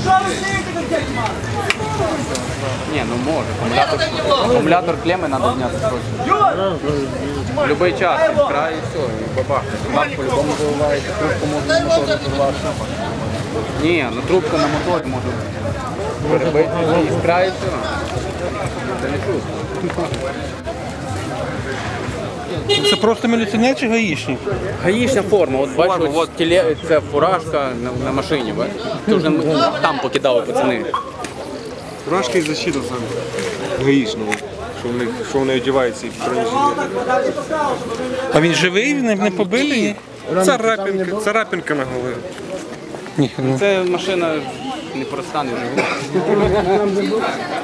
Не, ну может. Аккумулятор клеммы надо зняти срочно. В любой час, в край и все, и бабах. Бак по-любому заливает, трубку можно на моторе порвать. Не, ну трубку на моторе можно перебить и з краю все. Це не шутка. Це просто міліціонер чи гаїшник? Гаїшня форма, от бачиш, от це фуражка на машині, бачиш? Ти вже там покидали пацани. Фуражка і защита саме гаїшного, що вони одягаються і бронежилети. А він живий, не побитий? Царапинка на голові. Ні, ну. Це машина не проста, не живу.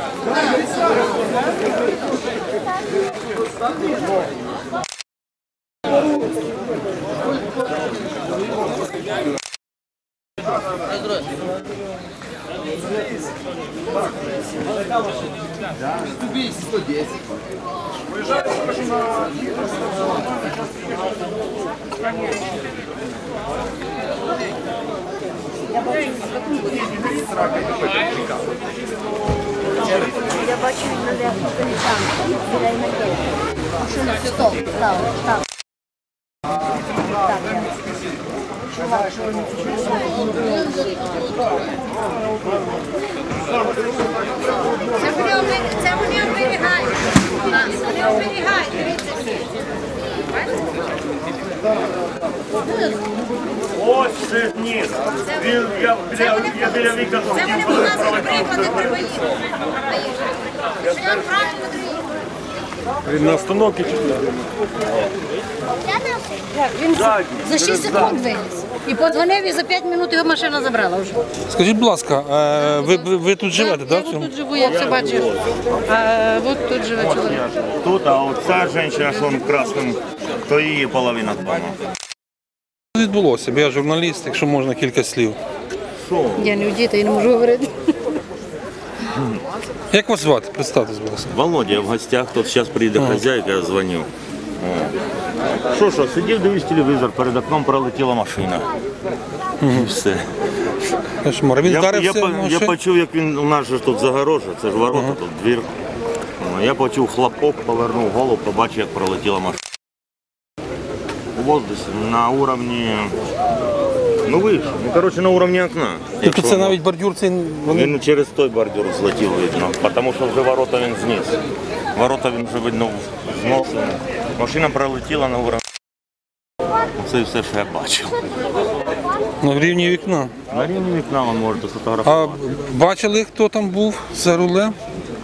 Я бачу, він наверху поліцянку. Біля імені. Машину стоп, став. Це вони оберігають. Вони оберігають, дивіться всі. Ось ширні. Я біля віка. Це вони показують приклади при воїнах. Шлях правильно приїхав. На остановці чи Він за 6 секунд виліз. І подзвонив, і за 5 минут його машина забрала вже. Скажіть, будь ласка, ви тут живете, так? Я тут живу, я все бачу. От тут живе чоловік. Тут, а от ця жінка, що в красному, то її половина дома. Що відбулося? Бо я журналіст, якщо можна кілька слів. Я не у діти і не можу говорити. Як вас звати? Представтесь, будь ласка. Володя в гостях, тут зараз прийде хазяйка, я дзвонив. Що, сидів, дивись телевізор, перед окном пролетіла машина. І все. Кошмар. Він вдарився в Я машину? почув, як він, у нас же тут загорожа, це ж ворота, тут двір. Я почув хлопок, повернув голову, побачив, як пролетіла машина. У воздусі, на уровні, ну вище, на уровні окна. Тобто це навіть бордюр, це Він через той бордюр злетів, видно, тому що вже ворота він зніс. Ворота він вже, видно, зносив. Машина пролетіла на уровні. Це все, що я бачив. на рівні вікна. На рівні вікна ви можете сфотографувати. А бачили, хто там був за рулем?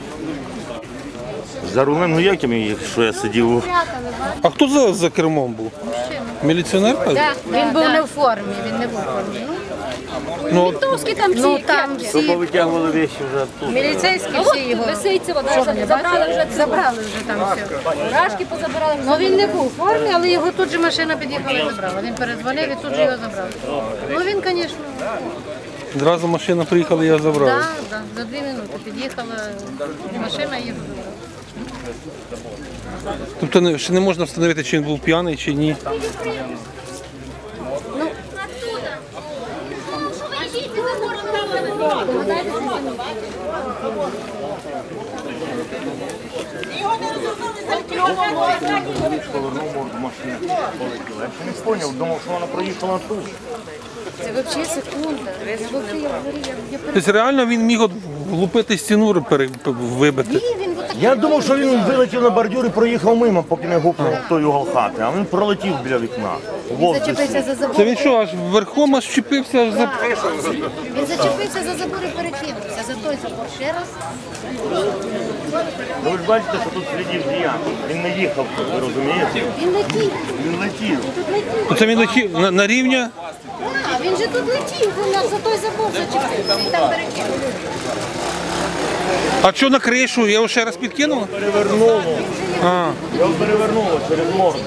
За рулем, ну як що я сидів? А хто за кермом був? Міліціонер? Він був не в формі, він не був в формі. Ну, Там То всі повитягували речі вже тут. міліцейські всі його. Забрали вже там все. Рашки позабирали. Ну він не був у формі, але його тут же машина під'їхала і забрала. Він передзвонив і тут же його забрали. Ну він, звісно, Зразу машина приїхала, я забрав. так, за 2 минути під'їхала машина і його забрала. Тобто ще не можна встановити, чи він був п'яний, чи ні. Повернув морду машини, полетіла. Я ще не зрозумів, думав, що вона проїхала тут. Це взагалі секунда. Тобто реально він міг от влупити стіну, вибити. Я думав, що він вилетів на бордюр і проїхав мимо, поки не гупнув в той угол хати, а він пролетів біля вікна. Зачепився за забор. Це він що, аж верхом аж вчепився, аж за... Він зачепився за забор і перекинувся. За той забор ще раз. Ви ж бачите, що тут слідів ніяких. Він не їхав тут, ви розумієте? Він летів. Він летів. Це він летів на рівня? А, він же тут летів, він за той забор зачепився і там перекинувся. А що на кришу? Я його ще раз підкинула? Перевернуло. Його перевернуло через морду.